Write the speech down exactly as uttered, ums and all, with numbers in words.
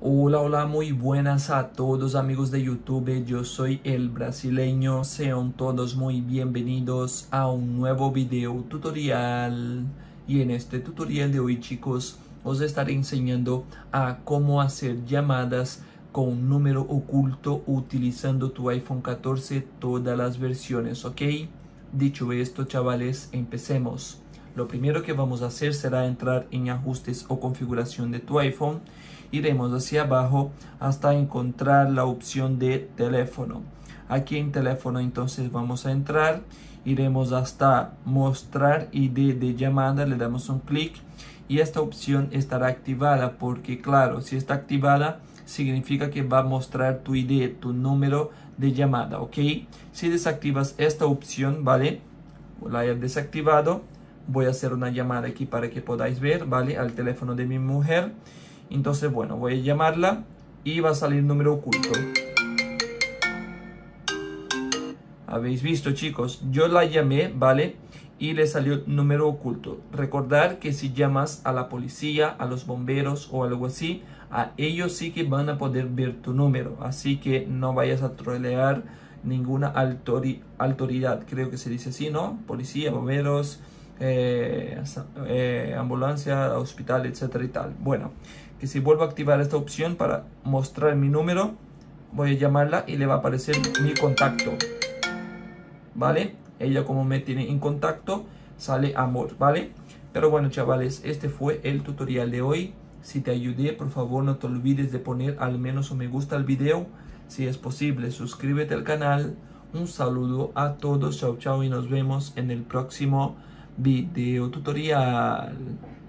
Hola, hola, muy buenas a todos amigos de YouTube, yo soy el brasileño, sean todos muy bienvenidos a un nuevo video tutorial. Y en este tutorial de hoy, chicos, os estaré enseñando a cómo hacer llamadas con un número oculto utilizando tu iPhone catorce, todas las versiones, ¿ok? Dicho esto, chavales, empecemos. Lo primero que vamos a hacer será entrar en ajustes o configuración de tu iPhone. Iremos hacia abajo hasta encontrar la opción de teléfono. Aquí en teléfono entonces vamos a entrar, iremos hasta mostrar I D de llamada, le damos un clic y esta opción estará activada porque claro, si está activada significa que va a mostrar tu I D, tu número de llamada, ok. Si desactivas esta opción, vale, la he desactivado, voy a hacer una llamada aquí para que podáis ver, vale, al teléfono de mi mujer. Entonces, bueno, voy a llamarla y va a salir número oculto. Habéis visto, chicos, yo la llamé, ¿vale? Y le salió número oculto. Recordar que si llamas a la policía, a los bomberos o algo así, a ellos sí que van a poder ver tu número. Así que no vayas a trolear ninguna autori autoridad, creo que se dice así, ¿no? Policía, bomberos, eh, eh, ambulancia, hospital, etcétera y tal. Bueno, que si vuelvo a activar esta opción para mostrar mi número, voy a llamarla y le va a aparecer mi contacto, ¿vale? Ella como me tiene en contacto, sale amor, ¿vale? Pero bueno, chavales, este fue el tutorial de hoy. Si te ayudé, por favor no te olvides de poner al menos un me gusta al video. Si es posible, suscríbete al canal. Un saludo a todos, chao chao y nos vemos en el próximo video tutorial.